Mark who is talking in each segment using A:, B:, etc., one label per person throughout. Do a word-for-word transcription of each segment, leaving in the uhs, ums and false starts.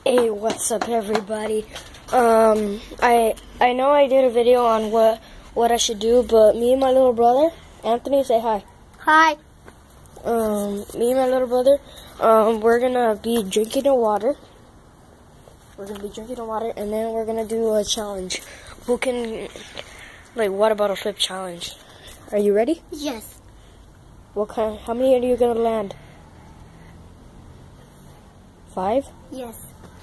A: Hey, what's up, everybody? Um, I I know I did a video on what what I should do, but me and my little brother, Anthony, say hi.
B: Hi.
A: Um, me and my little brother, um, we're gonna be drinking the water. We're gonna be drinking the water, and then we're gonna do a challenge. Who can, like, water bottle flip challenge? Are you ready?
B: Yes.
A: What kind? How many are you gonna land? Five?
B: Yes.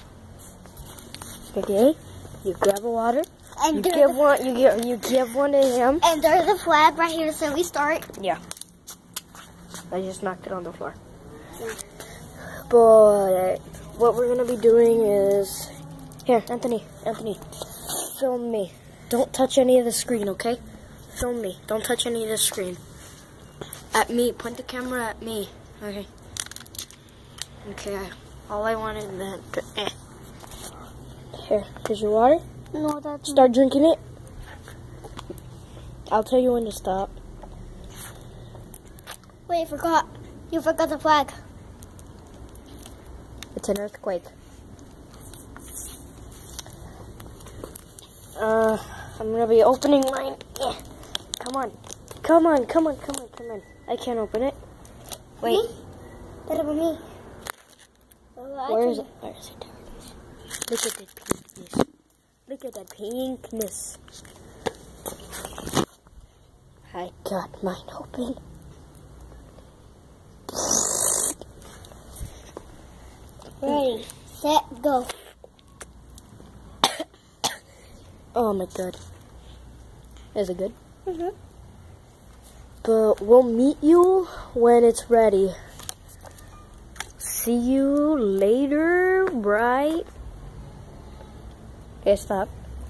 A: Okay. You grab a water.
B: And
A: you
B: there's
A: give
B: a,
A: one. You give. You give one to him.
B: And there's a flag right here, so we start.
A: Yeah. I just knocked it on the floor. But what we're gonna be doing is here, Anthony. Anthony, film me. Don't touch any of the screen, okay? Film me. Don't touch any of the screen. At me. Point the camera at me. Okay. Okay. All I wanted then. Eh. Here. Here's your water.
B: No, that's
A: Start drinking it. I'll tell you when to stop.
B: Wait, forgot. You forgot the flag.
A: It's an earthquake. Uh, I'm gonna be opening mine. Yeah. Come on. Come on, come on, come on, come on. I can't open it. Wait.
B: Me? That about me. Oh,
A: Where is it? Where is it? Look at that pinkness. Look at that pinkness. I got mine open.
B: Ready, set, go.
A: Oh my god. Is it good?
B: Mm-hmm.
A: But we'll meet you when it's ready. See you later, right? Okay, stop.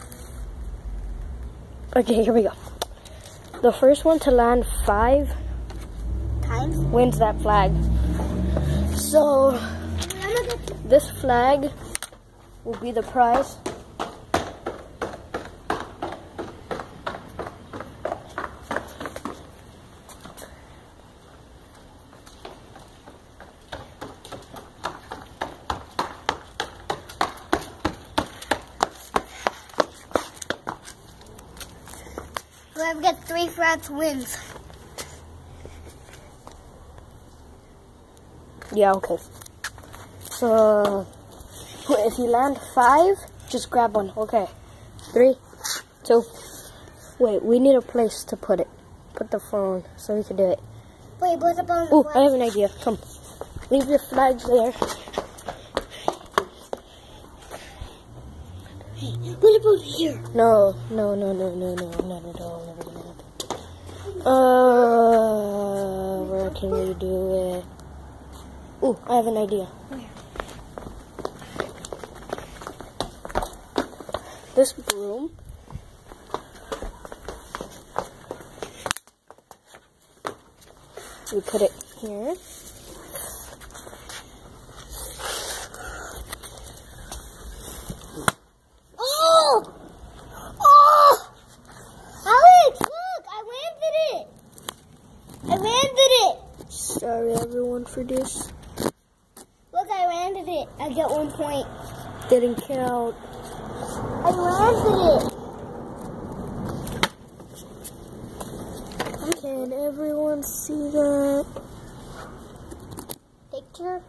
A: Okay, here we go. The first one to land five
B: Times.
A: wins that flag. So, this flag will be the prize.
B: Whoever gets three flags wins.
A: Yeah, okay. So, if you land five, just grab one. Okay. Three, two. Wait, we need a place to put it. Put the phone so we can do it.
B: Wait, what about the
A: Oh,
B: flag?
A: I have an idea. Come. Leave your flags there.
B: Hey, what about here?
A: No, no, no, no, no, no, not at all. Never gonna happen. Uh, where can we do it? Oh, I have an idea.
B: Where?
A: This broom. We put it here.
B: Oh! Oh! Alex, look! I landed it! I landed it!
A: Sorry, everyone, for this.
B: Look, I landed it. I get one point.
A: Didn't count.
B: I landed it.
A: Can everyone see that?
B: Picture.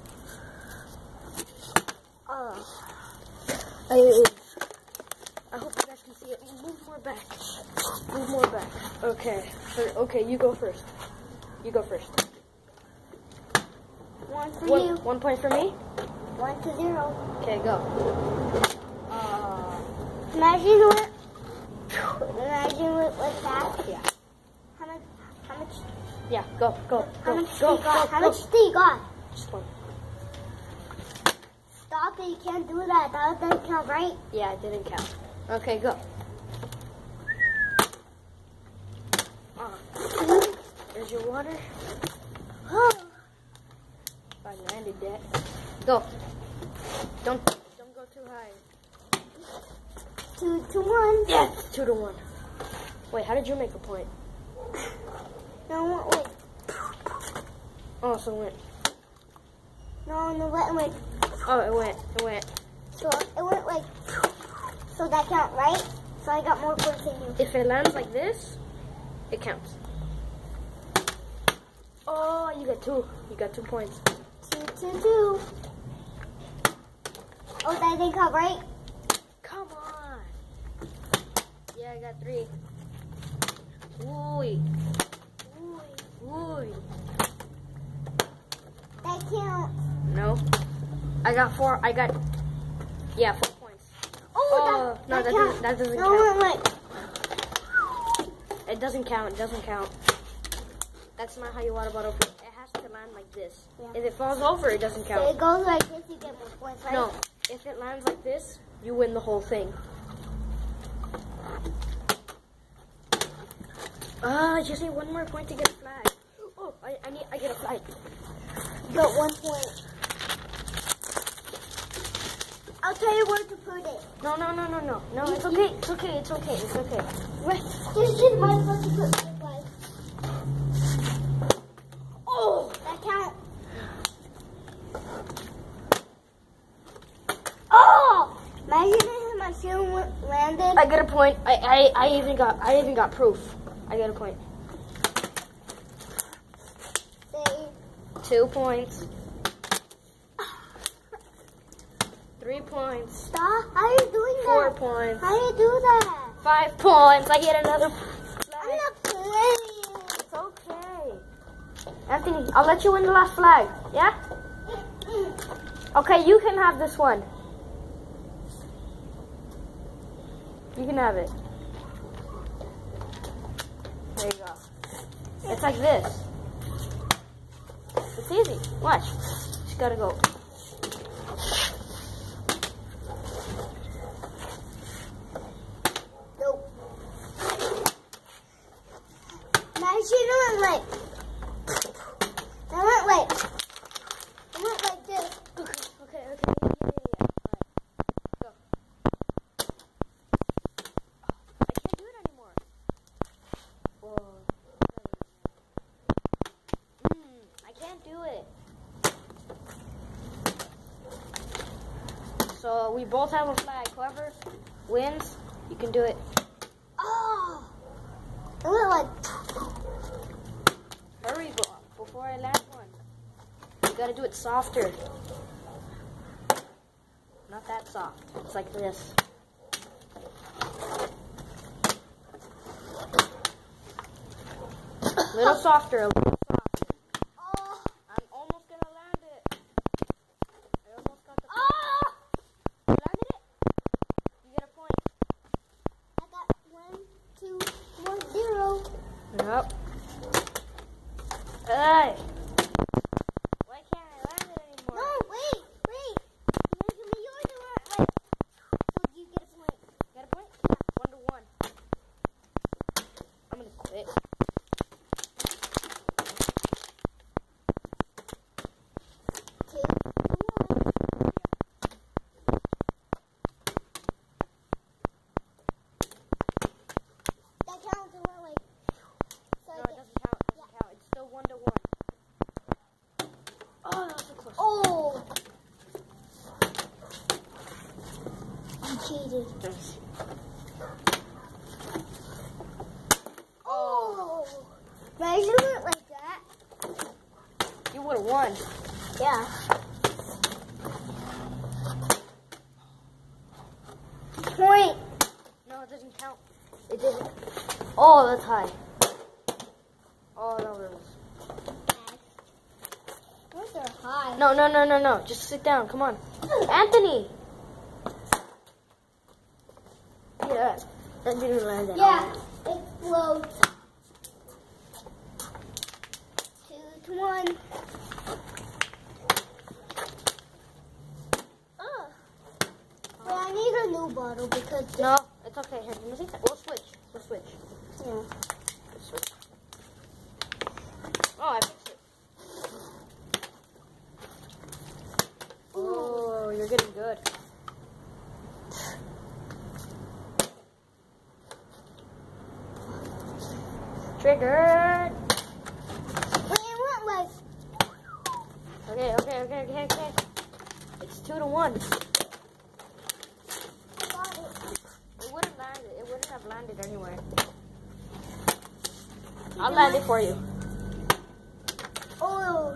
B: Oh.
A: I, I hope you guys can see it. Move more back. Move more back. Okay. For, okay, you go first. You go first.
B: One for
A: One,
B: you.
A: one point for me?
B: One to zero.
A: Okay, go. Uh,
B: Imagine what. Imagine what what's that?
A: yeah.
B: How much? How much?
A: Yeah, go, go,
B: How
A: go,
B: much
A: go,
B: do you got?
A: go,
B: How
A: go.
B: much do you got?
A: Just one.
B: Stop it! You can't do that. That doesn't count, right?
A: Yeah, it didn't count. Okay, go. Uh, there's your water.
B: Oh.
A: I landed that. Go. Don't don't go too high.
B: Two to one.
A: Yes, two to one. Wait, how did you make a point?
B: No, wait.
A: Oh, so win.
B: No, no, wait, wait.
A: Oh, it went. It went.
B: So it went like, so that count, right? So I got more points than you.
A: If it lands like this, it counts. Oh, you got two. You got two points.
B: Two, two, two. Oh, that didn't count, right?
A: Come on. Yeah, I got three. Ooh. Ooh.
B: That counts.
A: No. I got four. I got, yeah, four points.
B: Oh,
A: Oh,
B: that,
A: no,
B: that,
A: that
B: counts.
A: doesn't, that doesn't
B: no,
A: count.
B: Wait, wait.
A: It doesn't count. It doesn't count. That's not how you water bottle flip. It has to land like this.
B: Yeah.
A: If it falls over, it doesn't
B: So
A: count.
B: it goes like this, you get more points, right?
A: No. If it lands like this, you win the whole thing. Ah, I just need one more point to get a flag. Oh, I, I need. I get a flag.
B: Got one point. I'll tell you where to put it.
A: No, no, no, no, no, no. It's okay. It's okay. It's okay. It's okay.
B: Right. This is my spot to put the flag.
A: Oh,
B: That counts.
A: oh!
B: Imagine if my shoe went- landed.
A: I get a point. I, I, I even got. I even got proof. I get a point.
B: Say,
A: Two points. Three points.
B: stop. How are you doing
A: Four
B: that?
A: points.
B: How do you do that?
A: Five points. I get another flag.
B: I'm not playing.
A: It's okay. Anthony, I'll let you win the last flag. Yeah? Okay, you can have this one. You can have it. There you go. It's like this. It's easy. Watch. Just gotta go.
B: Nope. Imagine it went like, it went like, it went like this.
A: Okay, okay, okay. Yeah, yeah, yeah, yeah. All right. Go. I can't do it anymore. Whoa. Mm, I can't do it. So we both have a flag. Whoever wins, you can do it.
B: Oh, it went like,
A: Hurry, go before I land one. You gotta do it softer. Not that soft. It's like this. A little softer, a little softer.
B: oh,
A: I'm almost gonna land it. I almost got the
B: oh.
A: You landed it? You get a point.
B: I got one, two, one, zero.
A: Nope. Hey. Why can't I land it anymore?
B: No, wait, wait. Imagine me, yours went like, so you get a point.
A: Get a point? Yeah, one to one. I'm gonna quit.
B: Two, one. That counts. It went like, so
A: No,
B: I
A: it
B: get,
A: doesn't count. It doesn't count. It's still one to one. Oh, that was so close.
B: oh. I cheated. Oh. Imagine it went like that.
A: You would have won.
B: Yeah. Point.
A: No, it doesn't count. It didn't. Oh, that's high. Oh, no, it was.
B: Those are high.
A: No, no, no, no, no. Just sit down. Come on. Anthony! Yeah, that didn't land at
B: Yeah, it floats. Two to one. Oh. But I need a new bottle because this,
A: No, it's okay. Here, let me see. We'll switch. We'll switch.
B: yeah.
A: We'll switch. Oh, I fixed it. Oh, you're getting good. Triggered.
B: Wait, it went like,
A: Okay, okay, okay, okay, okay. It's two to one.
B: I got it.
A: It wouldn't land. It wouldn't have landed anywhere. I'll land it for you.
B: Oh.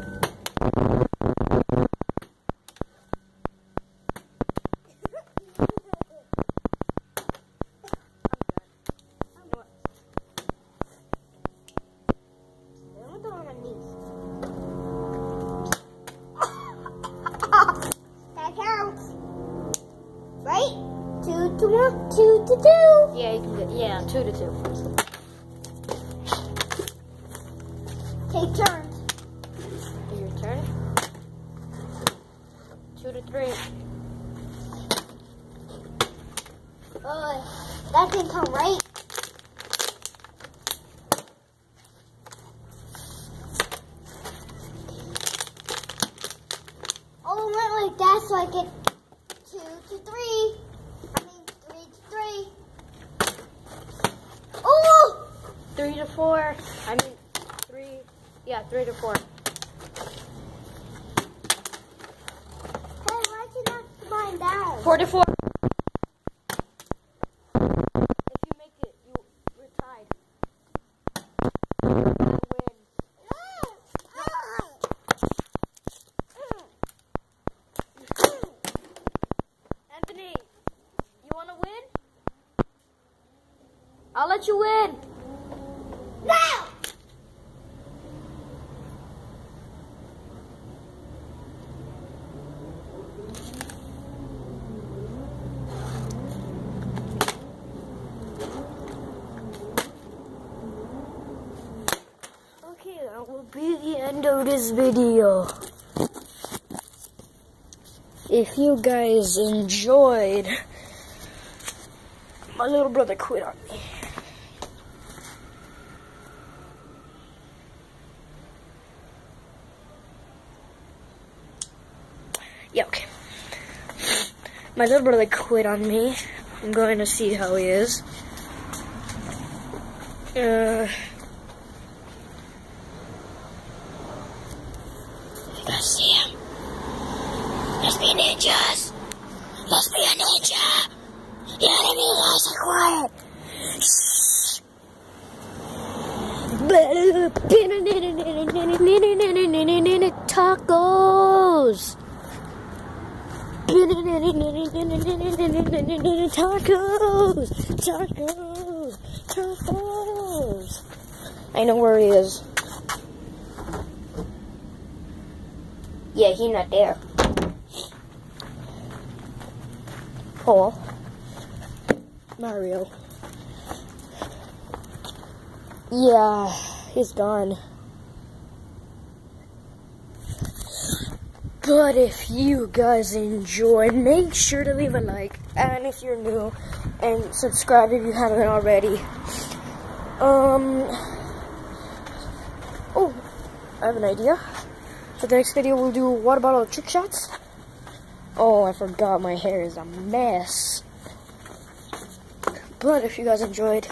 B: That counts. Right? Two to one, two to two.
A: Yeah, you can do. Yeah, two to two.
B: Take turns.
A: Your turn. Two to three.
B: Uh, that can come right. Oh, it went like that, so I get two to three. I mean, three to three. Oh!
A: Three to four. I mean, three. Yeah, three to four.
B: Hey, why'd you knock mine down?
A: Four to four. If you make it, you we're tied. You win. Anthony, you want to win? I'll let you win.
B: No!
A: Okay, that will be the end of this video. If you guys enjoyed, my little brother quit on me. Yeah, okay. My little brother quit on me. I'm going to see how he is. Uh, you guys see him? Let's be ninjas. Let's be a ninja. You know what I mean? Guys, are quiet. Tacos. Tacos. Tacos. Tacos. I know where he is. Yeah, he's not there. Paul. Mario. Yeah, he's gone. But if you guys enjoyed, make sure to leave a like, and if you're new, and subscribe if you haven't already. Um. Oh, I have an idea. For the next video, we'll do water bottle trick shots. Oh, I forgot my hair is a mess. But if you guys enjoyed,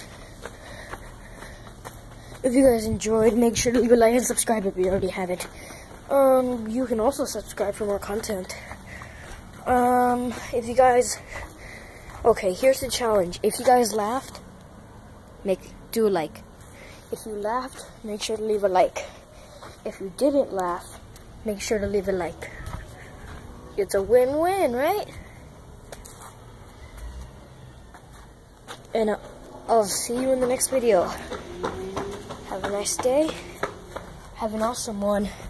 A: if you guys enjoyed, make sure to leave a like and subscribe if you already haven't. Um, you can also subscribe for more content. Um, if you guys, okay, here's the challenge. If you guys laughed, make do a like. If you laughed, make sure to leave a like. If you didn't laugh, make sure to leave a like. It's a win-win, right? And I'll see you in the next video. Have a nice day. Have an awesome one.